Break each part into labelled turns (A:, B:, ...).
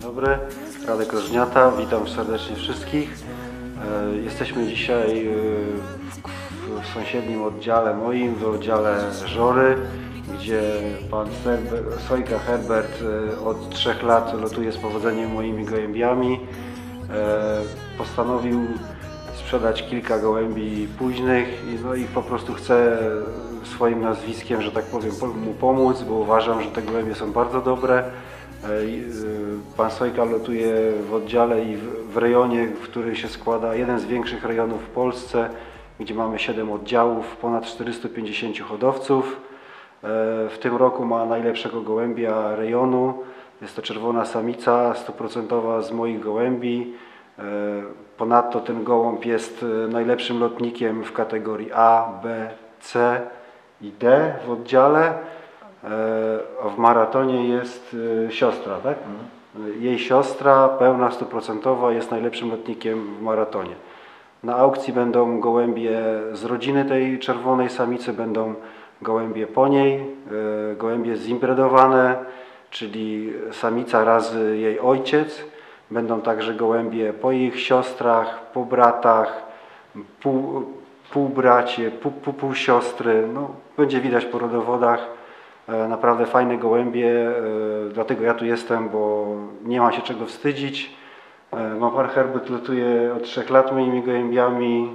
A: Dobry, Radek Rożniata, witam serdecznie wszystkich. Jesteśmy dzisiaj w sąsiednim oddziale moim, w oddziale Żory, gdzie pan Sojka Herbert od 3 lat lotuje z powodzeniem moimi gołębiami. Postanowił sprzedać kilka gołębi późnych i po prostu chcę swoim nazwiskiem, że tak powiem, mu pomóc, bo uważam, że te gołębie są bardzo dobre. Pan Sojka lotuje w oddziale i w rejonie, w który się składa jeden z większych rejonów w Polsce, gdzie mamy 7 oddziałów, ponad 450 hodowców. W tym roku ma najlepszego gołębia rejonu. Jest to czerwona samica, 100% z moich gołębi. Ponadto ten gołąb jest najlepszym lotnikiem w kategorii A, B, C i D w oddziale. A w maratonie jest siostra, tak? Jej siostra, pełna 100%, jest najlepszym lotnikiem w maratonie. Na aukcji będą gołębie z rodziny tej czerwonej samicy, będą gołębie po niej, gołębie zimbredowane, czyli samica razy jej ojciec. Będą także gołębie po ich siostrach, po bratach, półbracie, półsiostry. No, będzie widać po rodowodach. Naprawdę fajne gołębie, dlatego ja tu jestem, bo nie ma się czego wstydzić. Pan Herbert lotuje od 3 lat moimi gołębiami.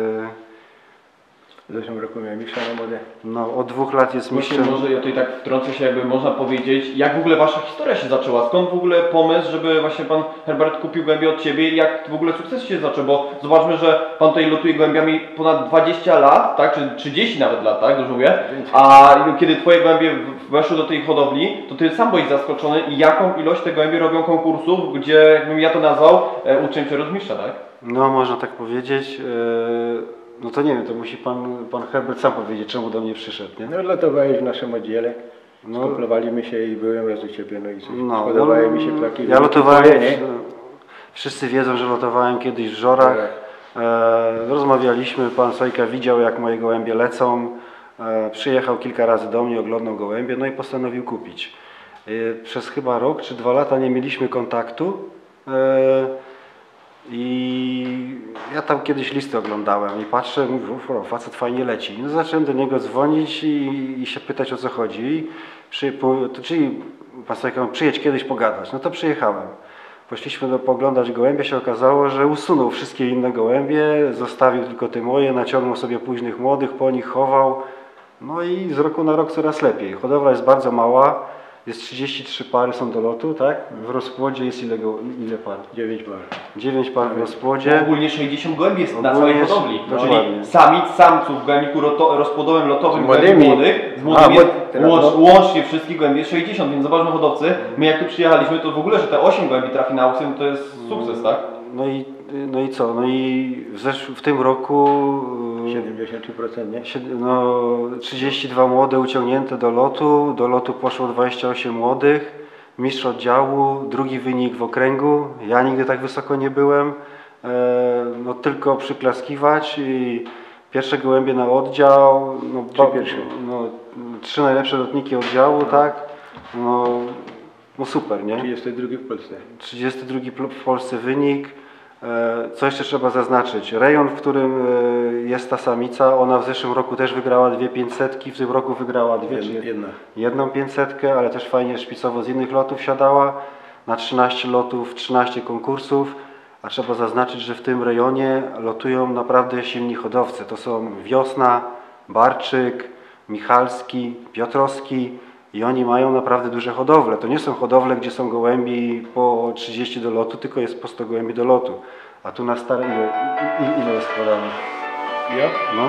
B: W zeszłym roku miałem mistrza na modę.
A: No, od 2 lat jest mistrzem.
C: Może ja tutaj tak wtrącę się, jakby można powiedzieć, jak w ogóle wasza historia się zaczęła? Skąd w ogóle pomysł, żeby właśnie pan Herbert kupił gołębie od ciebie i jak w ogóle sukces się zaczął? Bo zobaczmy, że pan tutaj lotuje gołębiami ponad 20 lat, tak? Czy 30 nawet lat, tak? Dużo mówię. A kiedy twoje gołębie weszły do tej hodowli, to ty sam byłeś zaskoczony i jaką ilość te gołębie robią konkursów, gdzie, jakbym ja to nazwał, uczeń się rozmistrza, tak?
A: No, można tak powiedzieć. No to nie wiem, to musi pan Herbert sam powiedzieć, czemu do mnie przyszedł, nie?
B: No lotowałeś w naszym oddziale,
A: No.
B: skoplowaliśmy się i byłem raz u ciebie, no i coś.
A: No,
B: Podobały mi się ptaki.
A: Ja lotowałem,
B: nie?
A: wszyscy wiedzą, że lotowałem kiedyś w Żorach. Rozmawialiśmy, pan Sojka widział, jak moje gołębie lecą. Przyjechał kilka razy do mnie, oglądał gołębie, no i postanowił kupić. Przez chyba rok czy 2 lata nie mieliśmy kontaktu. I ja tam kiedyś listy oglądałem i patrzę, mówię, facet fajnie leci. No, zacząłem do niego dzwonić i się pytać, o co chodzi. Czyli pan Sojka, przyjedź kiedyś pogadać. No to przyjechałem. Poszliśmy poglądać gołębie, się okazało, że usunął wszystkie inne gołębie, zostawił tylko te moje, naciągnął sobie późnych młodych, po nich chował. No i z roku na rok coraz lepiej. Hodowla jest bardzo mała. Jest 33 pary są do lotu, tak? W rozpłodzie jest ile par?
B: 9 par.
A: 9 par w rozpłodzie.
C: Ogólnie 60 gołębi jest na
A: Ogólnie
C: całej hodowli.
A: jest,
C: Czyli
A: dokładnie.
C: samic, samców w gołębniku rozpłodowym, lotowym,
B: Z młodymi.
C: z młodymi
B: teraz
C: łącznie wszystkich gołębi jest 60, więc zobaczmy hodowcy. My jak tu przyjechaliśmy, to w ogóle, że te 8 gołębi trafi na aukcję, to jest sukces, tak?
A: No i co? No i w tym roku
B: 73%, nie?
A: 32 młode uciągnięte do lotu. Do lotu poszło 28 młodych. Mistrz oddziału, drugi wynik w okręgu. Ja nigdy tak wysoko nie byłem. No tylko przyklaskiwać. I pierwsze gołębie na oddział. No, 3 najlepsze lotniki oddziału, tak? No super, nie?
B: 32 w Polsce.
A: 32 w Polsce wynik. Co jeszcze trzeba zaznaczyć? Rejon, w którym jest ta samica, ona w zeszłym roku też wygrała 2 500, w tym roku wygrała jedną 500, ale też fajnie szpicowo z innych lotów siadała. Na 13 lotów, 13 konkursów. A trzeba zaznaczyć, że w tym rejonie lotują naprawdę silni hodowcy. To są Wiosna, Barczyk, Michalski, Piotrowski. I oni mają naprawdę duże hodowle. To nie są hodowle, gdzie są gołębi po 30 do lotu, tylko jest po 100 gołębi do lotu. A tu na stare ile jest składane?
B: Ja?
A: No.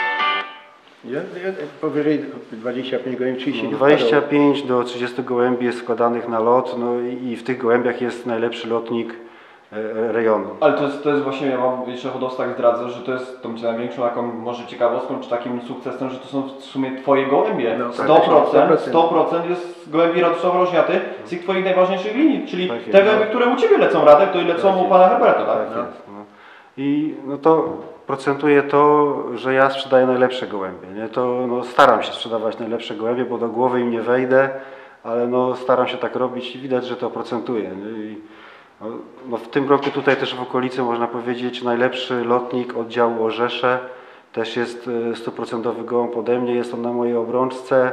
B: Ja powyżej 25 gołębi, 30
A: 25 do 30 gołębi jest składanych na lot, no i w tych gołębiach jest najlepszy lotnik rejonu.
C: Ale to jest właśnie, ja mam jeszcze hodowcach zdradzę, że to jest tą największą taką może ciekawostką, czy takim sukcesem, że to są w sumie twoje gołębie.
B: No,
C: 100% jest gołębi Radosława-Rożniaty z tych twoich najważniejszych linii, czyli
A: Tak jest,
C: te gołębie, które u ciebie lecą, Radek, to i lecą u pana Herberta, tak?
A: Tak jest, no. I no to procentuje to, że ja sprzedaję najlepsze gołębie. Nie? To staram się sprzedawać najlepsze gołębie, bo do głowy im nie wejdę. ale no, staram się tak robić i widać, że to procentuje. Nie? I, no, w tym roku tutaj też w okolicy można powiedzieć najlepszy lotnik oddziału Orzesze, też jest 100% gołąb ode mnie, jest on na mojej obrączce.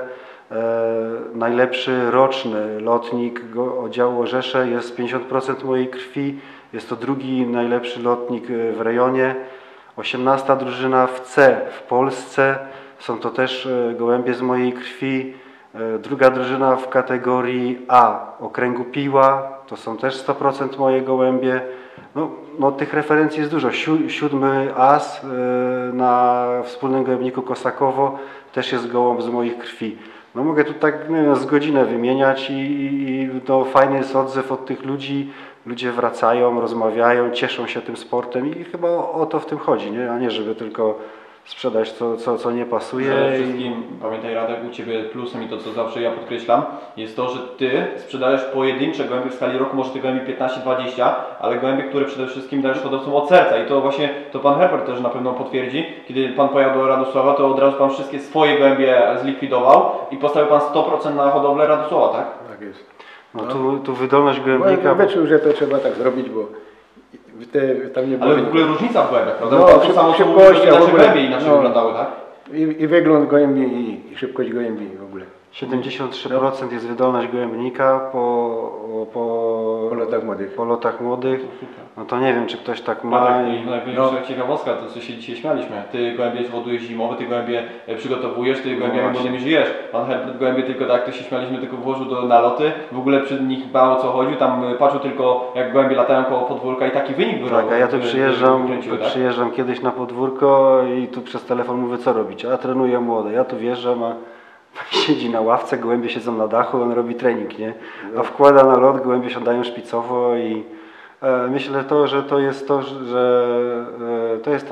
A: Najlepszy roczny lotnik oddziału Orzesze jest 50% mojej krwi, jest to drugi najlepszy lotnik w rejonie. 18. drużyna w C w Polsce, są to też gołębie z mojej krwi. Druga drużyna w kategorii A okręgu Piła, to są też 100% moje gołębie. No, tych referencji jest dużo. 7. as na wspólnym gołębniku Kosakowo też jest gołąb z moich krwi. No mogę tu tak nie wiem, z godzinę wymieniać i to fajny jest odzew od tych ludzi. Ludzie wracają, rozmawiają, cieszą się tym sportem i chyba o to w tym chodzi, nie? A nie żeby tylko sprzedać co nie pasuje.
C: Przede wszystkim, pamiętaj Radek, u Ciebie plusem i to co zawsze ja podkreślam, jest to, że Ty sprzedajesz pojedyncze gołębie w skali roku, może tych gołębi 15-20, ale gołębie, które przede wszystkim dajesz hodowcom od serca i to właśnie, to Pan Herbert też na pewno potwierdzi, kiedy Pan pojechał do Radosława, to od razu Pan wszystkie swoje gołębie zlikwidował i postawił Pan 100% na hodowlę Radosława, tak?
B: Tak jest.
A: No tu wydolność gołębnika.
B: Wyczuł, że to trzeba tak zrobić, bo tam nie było.
C: Ale w ogóle różnica w gołębiach, prawda?
B: No,
C: Bo to samo co mówisz,
B: szybkość,
C: inaczej gołębie inaczej wyglądały, tak?
B: I wygląd gołębi i szybkość gołębi w ogóle.
A: 73% jest wydolność gołębnika po
B: lotach młodych.
A: No to nie wiem, czy ktoś tak ma.
C: Tak, i największa ciekawostka, to co się dzisiaj śmialiśmy. Ty gołębie hodujesz zimowe, ty gołębie przygotowujesz, ty gołębiami młodymi żyjesz. Pan Herbert gołębie tylko tak, to się śmialiśmy, tylko włożył na loty. W ogóle przy nich mało co chodził, tam patrzył tylko jak gołębie latają koło podwórka i taki wynik wyrobił.
A: Tak, a ja tu przyjeżdżam kiedyś na podwórko i tu przez telefon mówię, co robić? A ja trenuję młode, ja tu wjeżdżam, a siedzi na ławce, gołębie siedzą na dachu, on robi trening, nie? A wkłada na lot, gołębie siadają szpicowo i myślę że to jest to, że to jest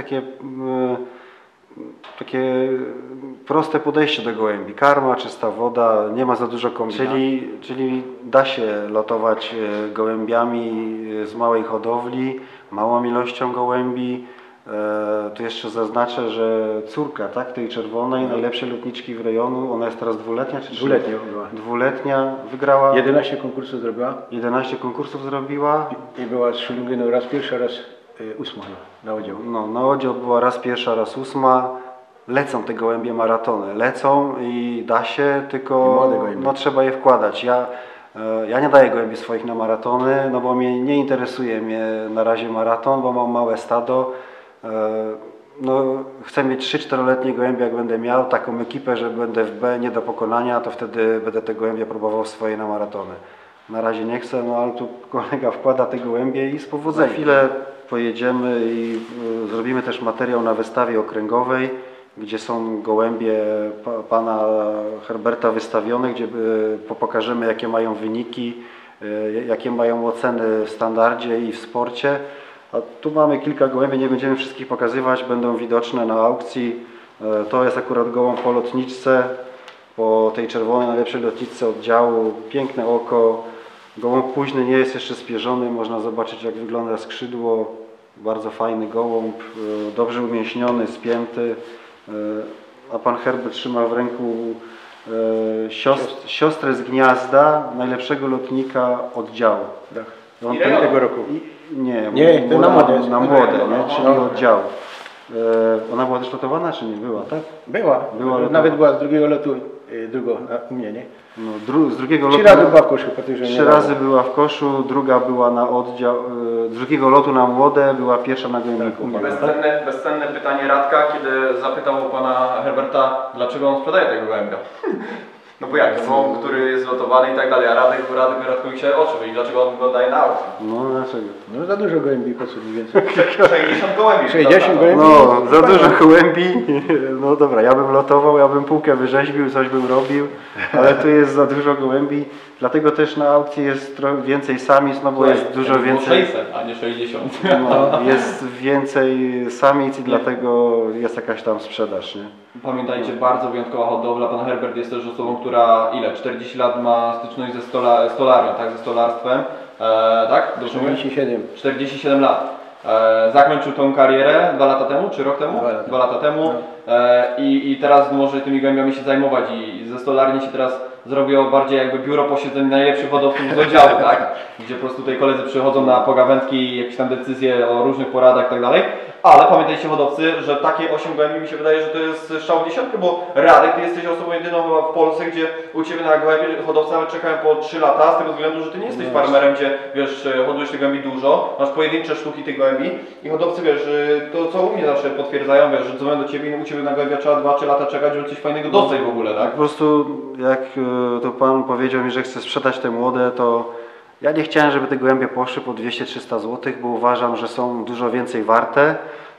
A: takie proste podejście do gołębi. Karma, czysta woda, nie ma za dużo kombinacji. Czyli da się lotować gołębiami z małej hodowli, małą ilością gołębi. Tu jeszcze zaznaczę, że córka tej czerwonej, najlepszej lotniczki w rejonu, ona jest teraz dwuletnia czy
B: Dwuletnia była.
A: Dwuletnia, wygrała
B: 11 konkursów zrobiła.
A: 11 konkursów zrobiła.
B: I była z Szulunginu raz pierwsza, raz 8 na oddział.
A: No, na oddział była raz pierwsza, raz 8. Lecą te gołębie maratony, lecą i da się, tylko no, trzeba je wkładać. Ja nie daję gołębi swoich na maratony, no bo nie interesuje mnie na razie maraton, bo mam małe stado. No, chcę mieć 3-4-letnie gołębie, jak będę miał taką ekipę, że będę w B nie do pokonania, to wtedy będę te gołębie próbował swoje na maratony. Na razie nie chcę, no ale tu kolega wkłada te gołębie i z powodzeniem. Za chwilę pojedziemy i zrobimy też materiał na wystawie okręgowej, gdzie są gołębie pana Herberta wystawione, gdzie pokażemy, jakie mają wyniki, jakie mają oceny w standardzie i w sporcie. A tu mamy kilka gołębi, nie będziemy wszystkich pokazywać, będą widoczne na aukcji. To jest akurat gołąb po lotniczce, po tej czerwonej najlepszej lotniczce oddziału. Piękne oko, gołąb późny, nie jest jeszcze spierzony, można zobaczyć jak wygląda skrzydło. Bardzo fajny gołąb, dobrze umięśniony, spięty. A pan Herbert trzyma w ręku siostrę z gniazda najlepszego lotnika oddziału.
B: Tak. Tego roku.
A: Nie, to na młode, czyli oddział. Ona była też lotowana, czy nie była, tak?
B: Była nawet była z drugiego lotu, u mnie, nie?
A: No, z drugiego lotu.
B: 3 razy była w koszu, po tym, że
A: 3 razy była w koszu, druga była na oddział, z drugiego lotu na młode, była pierwsza na gołębniku.
C: Bezcenne pytanie Radka, kiedy zapytał pana Herberta, dlaczego on sprzedaje tego gołębia. No bo jak, gołąb, który jest lotowany i tak dalej, a Radkowi się oczy wyjdzie, dlaczego on go daje na aukcję?
A: No dlaczego?
B: No za dużo gołębi, po co mi więcej?
C: 60 gołębi.
B: 60 gołębi?
A: No, za dużo gołębi. No dobra, ja bym lotował, ja bym półkę wyrzeźbił, coś bym robił, ale tu jest za dużo gołębi. Dlatego też na aukcji jest trochę więcej samic, no bo jest dużo więcej.
C: 600, a nie 60.
A: No, jest więcej samic i dlatego jest jakaś tam sprzedaż, nie?
C: Pamiętajcie, bardzo wyjątkowa hodowla. Pan Herbert jest też osobą, która 40 lat ma styczność ze stolarią, tak? Ze stolarstwem, tak? 47 lat. Zakończył tą karierę 2 lata temu, czy rok temu? 2 lata temu. No. I teraz może tymi gołębiami się zajmować i ze stolarni się teraz zrobiło bardziej jakby biuro posiedzeń najlepszych hodowców z oddziału, tak? Gdzie po prostu tutaj koledzy przychodzą na pogawędki, jakieś tam decyzje o różnych poradach i tak dalej. Ale pamiętajcie hodowcy, że takie 8 gołębi mi się wydaje, że to jest strzał w dziesiątkę, bo Radek, ty jesteś osobą jedyną chyba w Polsce, gdzie u Ciebie na gołębie hodowcy nawet czekają po 3 lata, z tego względu, że Ty nie jesteś farmerem, gdzie wiesz, hodujesz tych gołębi dużo, masz pojedyncze sztuki tych gołębi i hodowcy, wiesz, to co u mnie zawsze potwierdzają, wiesz, że dzwonią do Ciebie i u Ciebie na gołębia trzeba 2-3 lata czekać, żeby coś fajnego dostać w ogóle, tak?
A: Po prostu jak to Pan powiedział mi, że chce sprzedać te młode, to ja nie chciałem, żeby te gołębie poszły po 200-300 zł, bo uważam, że są dużo więcej warte.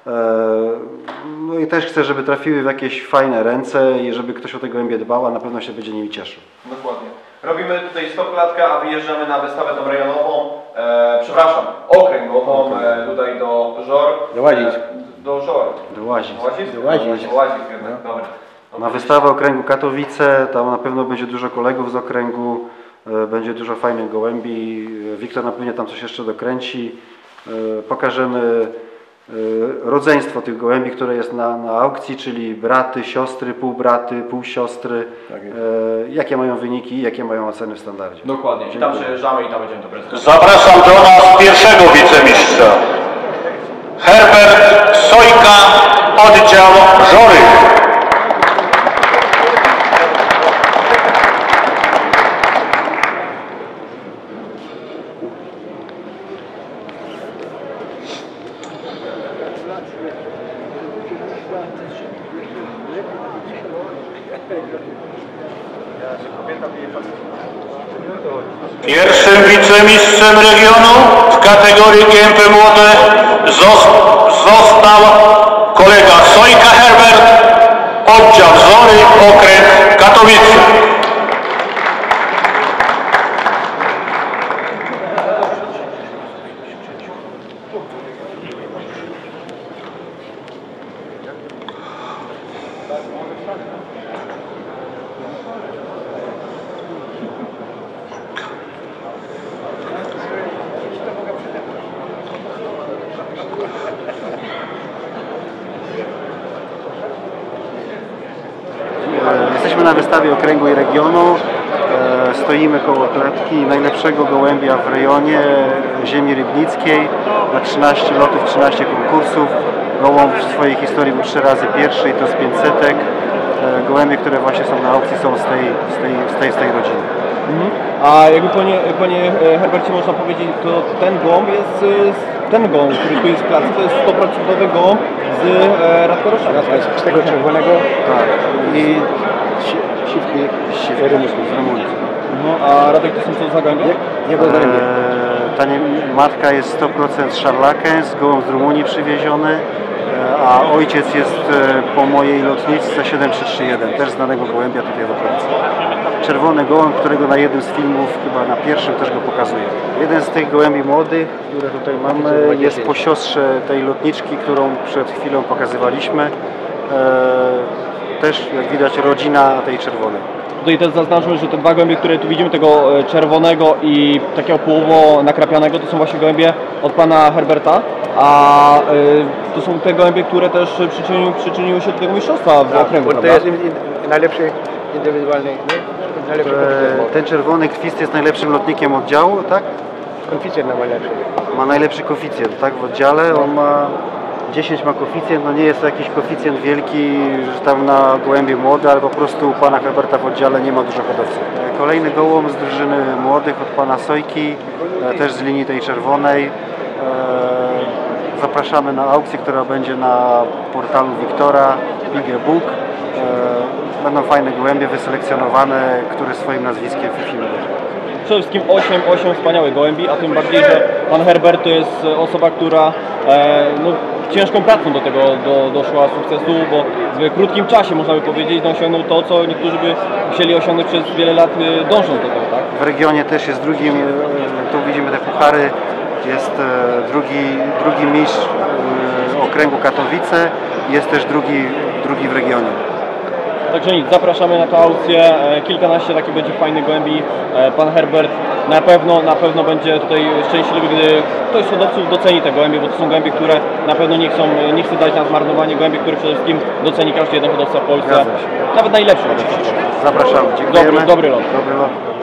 A: No i też chcę, żeby trafiły w jakieś fajne ręce i żeby ktoś o te gołębie dbał, a na pewno się będzie nimi cieszył.
C: Dokładnie. Robimy tutaj stopklatkę, a wyjeżdżamy na wystawę tą rejonową, przepraszam, okręgową, tutaj do Żor.
B: Do Łazic.
C: Do Żor.
A: Do Łazic.
B: Do Łazic.
C: Do Łazic, dobra.
A: Na wystawę okręgu Katowice, tam na pewno będzie dużo kolegów z okręgu, będzie dużo fajnych gołębi. Wiktor na pewno tam coś jeszcze dokręci. Pokażemy rodzeństwo tych gołębi, które jest na aukcji, czyli braty, siostry, półbraty, półsiostry,
B: Tak jest.
A: jakie mają wyniki, jakie mają oceny w standardzie.
C: Dokładnie. I tam przejeżdżamy i tam będziemy to prezentować.
D: Zapraszam do nas pierwszego wicemistrza. Herbert Sojka, oddział Żory. Pierwszym wicemistrzem regionu w kategorii GMP Młode został kolega Sojka Herbert, oddział Żory, okręg Katowice.
A: Jesteśmy na wystawie okręgu i regionu. Stoimy koło klatki najlepszego gołębia w rejonie ziemi rybnickiej. Na 13 lotów, 13 konkursów. Gołąb w swojej historii był 3 razy pierwszy i to z 500. Gołębie, które właśnie są na aukcji, są z tej rodziny.
C: A jakby panie Herbercie można powiedzieć, to ten gołąb jest, ten gołąb, który tu jest w klatce, to jest 100% gołąb z Radka Roszaka.
B: Z tego czerwonego i siwki
A: z Rumunii.
C: A Radek to są co za gołębie?
B: jego gołębie.
A: Matka jest 100% Szarlakens, gołąb z Rumunii przywieziony, a ojciec jest po mojej lotniczce 7331, też znanego gołębia tutaj w okolicy. Czerwony gołąb, którego na jednym z filmów, chyba na pierwszym też go pokazuje. Jeden z tych gołębi młodych, które tutaj mamy, jest po siostrze tej lotniczki, którą przed chwilą pokazywaliśmy. Też, jak widać, rodzina tej czerwonej.
C: Tutaj też zaznaczmy, że te dwa gołębie, które tu widzimy, tego czerwonego i takiego połowo nakrapianego, to są właśnie gołębie od pana Herberta, a to są te gołębie, które też przyczyniły się do tego mistrzostwa w okręgu,
B: To jest najlepszy indywidualny, najlepszy
A: Ten czerwony kwist jest najlepszym lotnikiem oddziału, tak?
B: konficjent najlepszy.
A: Ma najlepszy koeficjent, tak? W oddziale on ma 10 ma koeficjent, no nie jest to jakiś koeficjent wielki, że tam na gołębie młode, ale po prostu u pana Herberta w oddziale nie ma dużo hodowców. Kolejny gołąb z drużyny młodych od pana Sojki, też z linii tej czerwonej. Zapraszamy na aukcję, która będzie na portalu Wiktora, Big Book. Będą fajne gołębie wyselekcjonowane, które swoim nazwiskiem filmują.
C: Przede wszystkim 8 wspaniałych gołębi, a tym bardziej, że pan Herbert to jest osoba, która no, ciężką pracą do tego doszła sukcesu, bo w krótkim czasie, można by powiedzieć, no, osiągnął to, co niektórzy by chcieli osiągnąć przez wiele lat, dążąc do tego, tak?
A: W regionie też jest drugim, tu widzimy te puchary, jest drugi mistrz okręgu Katowice, jest też drugi w regionie.
C: Także nic, zapraszamy na tę aukcję, kilkanaście takich będzie fajnych gołębi. Pan Herbert na pewno będzie tutaj szczęśliwy, gdy ktoś z hodowców doceni te gołębie, bo to są gołębie, które na pewno nie chce dać na zmarnowanie, gołębie, które przede wszystkim doceni każdy jeden hodowca w Polsce, nawet najlepszy hodowca w Polsce.
A: Zapraszamy. Dziękujemy.
C: Dobry lot.
A: Dobry lot.